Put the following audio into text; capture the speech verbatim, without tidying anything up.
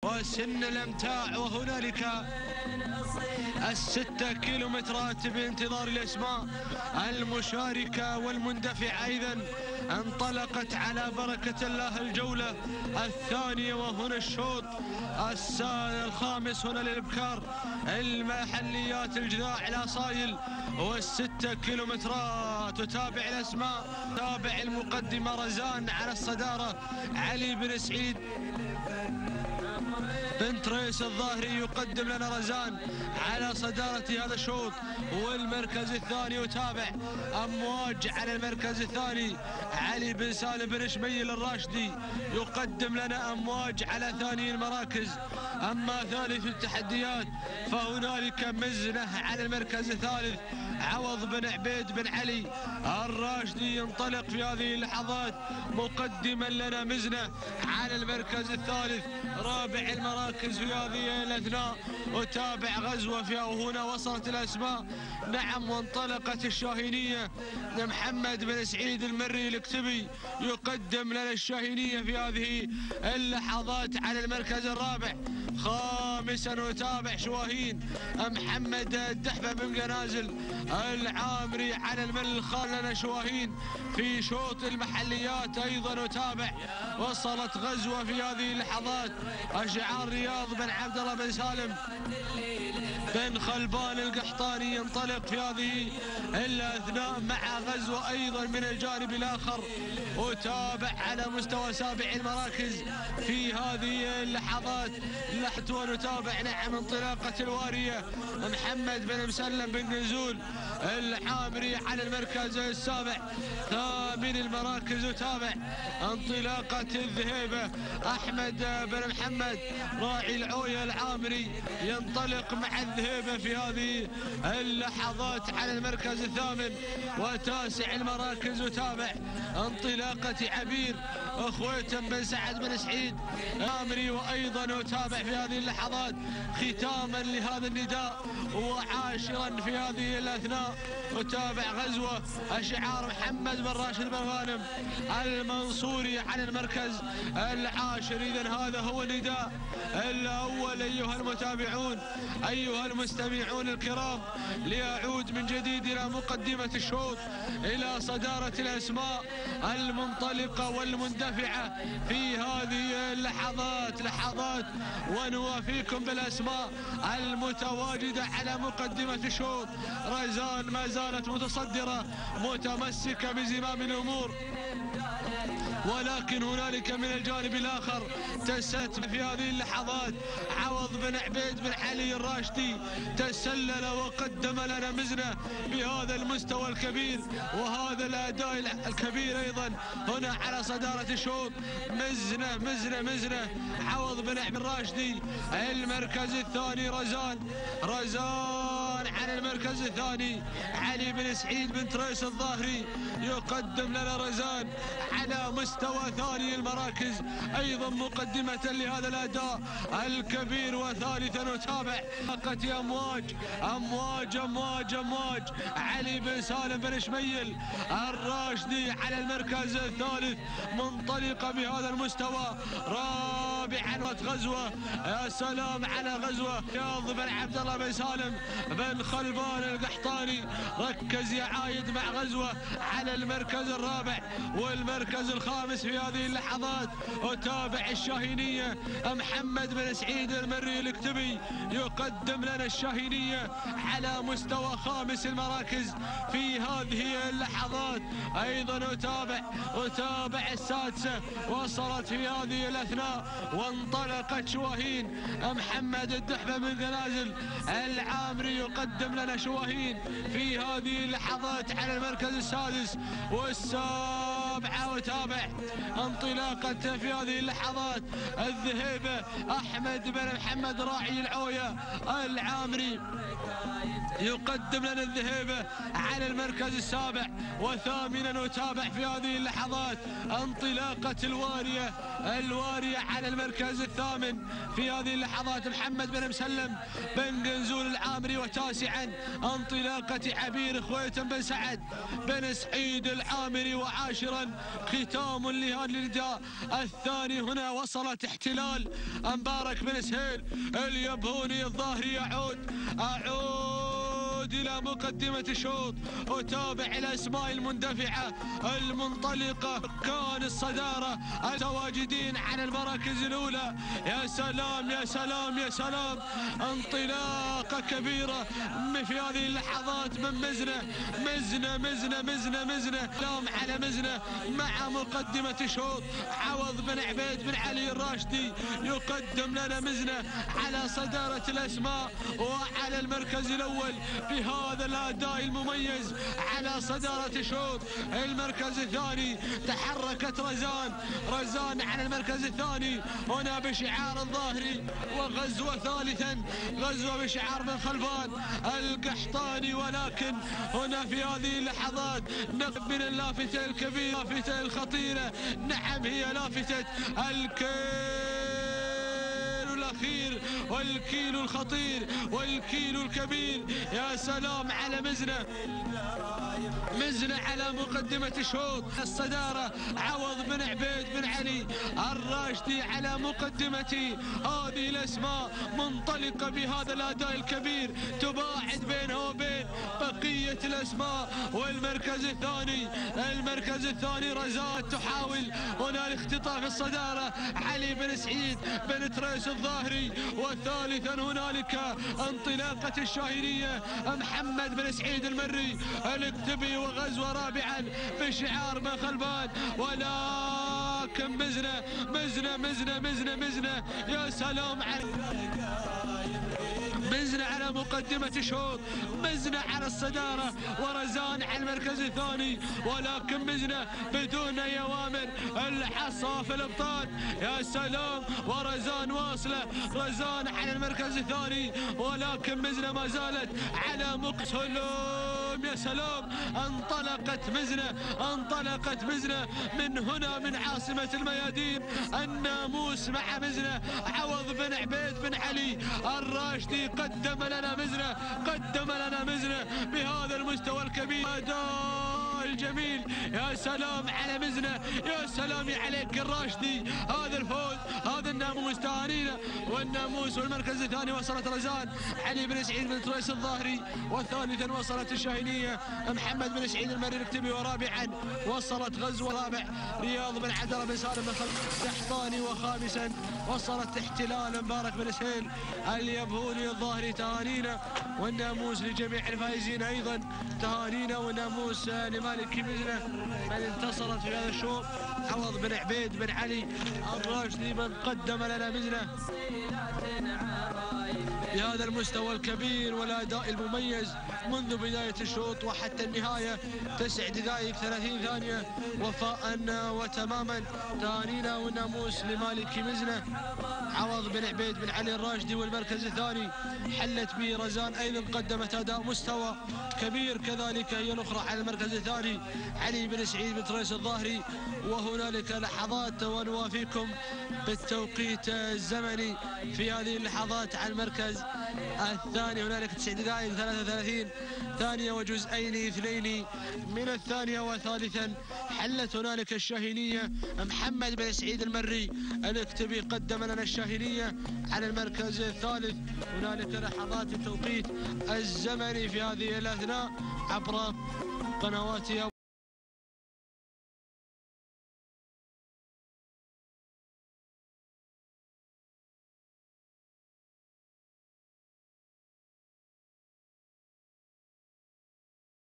وسن الامتاع. وهنالك الستة كيلومترات بانتظار الأسماء المشاركة والمندفعة أيضا انطلقت على بركة الله الجولة الثانية. وهنا الشوط الخامس هنا للإبكار المحليات الجذاع الأصايل والستة كيلومترات. تتابع الأسماء، تابع المقدمة رزان على الصدارة، علي بن سعيد بنت ريس الظاهري يقدم لنا رزان على صدارة هذا الشوط. والمركز الثاني يتابع أمواج على المركز الثاني، علي بن سالم بن شميل الراشدي يقدم لنا أمواج على ثاني المراكز. أما ثالث التحديات فهنالك مزنة على المركز الثالث، عوض بن عبيد بن علي الراشدي ينطلق في هذه اللحظات مقدما لنا مزنة على المركز الثالث. رابع المراكز في هذه الأثناء وتابع غزوة فيها. وهنا وصلت الأسماء، نعم، وانطلقت الشاهينية. محمد بن سعيد المري الاكتبي يقدم لنا الشاهينية في هذه اللحظات على المركز الرابع. خامسا وتابع شواهين محمد الدحبة بن قنازل العامري على المل. خالنا شواهين في شوط المحليات ايضا وتابع. وصلت غزوة في هذه اللحظات، اشعار رياض بن عبد الله بن سالم بن خلبان القحطاني ينطلق في هذه الاثناء مع غزوة ايضا من الجانب الاخر. وتابع على مستوى سابع المراكز في هذه اللحظات لحظة. ونتابع نعم انطلاقة الوارية محمد بن مسلم بن نزول العامري على المركز السابع. ثامن المراكز وتابع انطلاقة الذهيبة أحمد بن محمد راعي العوية العامري ينطلق مع الذهيبة في هذه اللحظات على المركز الثامن. وتاسع المراكز وتابع انطلاقة عبير أخويتم بن سعد بن سعيد العامري وأيضا وتابع في هذه اللحظات ختاما لهذا النداء. وعاشرا في هذه الأثناء وتابع غزوة أشعار محمد بن راشد بن غانم المنصوري على المركز العاشر. إذن هذا هو النداء الأول أيها المتابعون، أيها المستمعون الكرام، ليعود من جديد إلى مقدمة الشوط، إلى صدارة الأسماء المنطلقة والمندفعة في هذه اللحظات لحظات. ونوافيكم بالأسماء المتواجدة على مقدمة الشوط. رزان ما زالت متصدرة متمسكة بزمام الأمور، ولكن هنالك من الجانب الآخر تسلل في هذه اللحظات عوض بن عبيد بن علي الراشدي، تسلل وقدم لنا مزنة بهذا المستوى الكبير وهذا الأداء الكبير أيضا هنا على صدارة الشوط. مزنة مزنة مزنة عوض بن عبيد الراشدي. المركز الثاني رزان رزان على المركز الثاني علي بن سعيد بن ريس الظاهري يقدم لنا رزان على مستوى ثاني المراكز أيضا مقدمة لهذا الأداء الكبير. وثالثا وتابع طاقة أمواج أمواج أمواج أمواج علي بن سالم بن شميل الراشدي على المركز الثالث منطلقة بهذا المستوى. رابعا غزوة، يا سلام على غزوة رياض بن عبد الله بن سالم بن خلبان القحطاني. ركز يا عايد مع غزوة على المركز الرابع والمركز الخامس في هذه اللحظات. وتابع الشاهينية محمد بن سعيد المري الاكتبي يقدم لنا الشاهينية على مستوى خامس المراكز في هذه اللحظات. ايضا وتابع وتابع السادسة وصلت في هذه الاثناء وانطلقت شواهين محمد الدحبة بن قنازل العامري يقدم لنا شواهين في هذه اللحظات على المركز السادس والسابعة. وتابع انطلاقة في هذه اللحظات الذهيبة أحمد بن محمد راعي العوية العامري يقدم لنا الذهيبة على المركز السابع. وثامنا وتابع في هذه اللحظات انطلاقة الوارية الوارية على المركز الثامن في هذه اللحظات محمد بن مسلم بن قنزول العامري. وتاسعا انطلاقة عبير خويتم بن سعد بن سعيد العامري. وعاشرا ختام ختام لهذا النداء الثاني. هنا وصلت احتلال مبارك بن سهيل اليبهوني الظاهري يعود أعود إلى مقدمة الشوط. أتابع الأسماء المندفعة المنطلقة كان الصدارة التواجدين على المراكز الأولى. يا سلام يا سلام يا سلام، انطلاقة كبيرة في هذه اللحظات من مزنة مزنة مزنة مزنة مزنة سلام على مزنة مع مقدمة الشوط. عوض بن عبيد بن علي الراشدي يقدم لنا مزنة على صدارة الأسماء وعلى المركز الأول بهذا الأداء المميز على صدارة الشوط. المركز الثاني تحركت رزان رزان على المركز الثاني هنا بشعار الظاهري، وغزوة ثالثا غزوة بشعار بن خلفان القحطاني. ولكن هنا في هذه اللحظات نقبل اللافتة الكبيرة اللافتة الخطيرة، نعم هي لافتة الكيل الأخير والكيلو الخطير والكيلو الكبير. يا سلام على مزنة مزنة على مقدمة الشوط. الصدارة عوض بن عبيد بن علي الراشدي على مقدمة هذه الأسماء منطلقة بهذا الأداء الكبير، تباعد بينها وبين بقية الأسماء. والمركز الثاني المركز الثاني رزان تحاول هنا الاختطاف الصدارة علي بن سعيد بن تريس الظاهري. وثالثا هنالك انطلاقة الشاهينية محمد بن سعيد المري الاكتبي، وغزوة رابعا بشعار بن خلفان. ولكن مزنة مزنة مزنة مزنة مزنة يا سلام على مزنة على مقدمة الشوط، مزنة على الصدارة ورزان على المركز الثاني. ولكن مزنة بدون أي أوامر الحصى في الأبطال. يا سلام، ورزان واصلة رزان على المركز الثاني، ولكن مزنة ما زالت على مقتل. يا سلام، انطلقت مزنة انطلقت مزنة من هنا من عاصمة الميادين. الناموس مع مزنة عوض بن عبيد بن علي الراشدي قدم لنا مزنة قدم لنا مزنة بهذا المستوى الكبير. أداء الجميل، يا سلام على مزنة، يا سلام عليك الراشدي. هذا الفوز، هذا الناموس، تهانينا. والناموس والمركز الثاني وصلت رزان علي بن سعيد بن تريس الظاهري، وثالثا وصلت الشاهينية محمد بن سعيد المري الكتبي، ورابعا وصلت غزوة رابع رياض بن عدرة بن سالم بن خلف القحطاني، وخامسا وصلت احتلال مبارك بن سهيل اليبهوني الظاهري. تهانينا. والناموس لجميع الفائزين ايضا تهانينا. والناموس لمالك مزنة من انتصرت في هذا الشوط عوض بن عبيد بن علي الراشدي من قدم لنا مزنة بهذا المستوى الكبير والاداء المميز منذ بداية الشوط وحتى النهاية. تسع دقائق ثلاثين ثانية وفاء وتماما. تهانينا والناموس لمالك مزنة عوض بن عبيد بن علي الراشدي. والمركز الثاني حلت به رزان ايضا قدمت اداء مستوى كبير، كذلك هي الاخرى على المركز الثاني علي بن سعيد بن تريس الظاهري. وهنالك لحظات ونوافيكم بالتوقيت الزمني في هذه اللحظات على المركز الثاني. هنالك تسع دقائق ثلاثة وثلاثين ثانية وجزئين اثنين من الثانية. وثالثا حلت هنالك الشاهينية محمد بن سعيد المري الاكتبي قدم لنا الشاهينية على المركز الثالث. هنالك لحظات التوقيت الزمني في هذه الأثناء عبر قنوات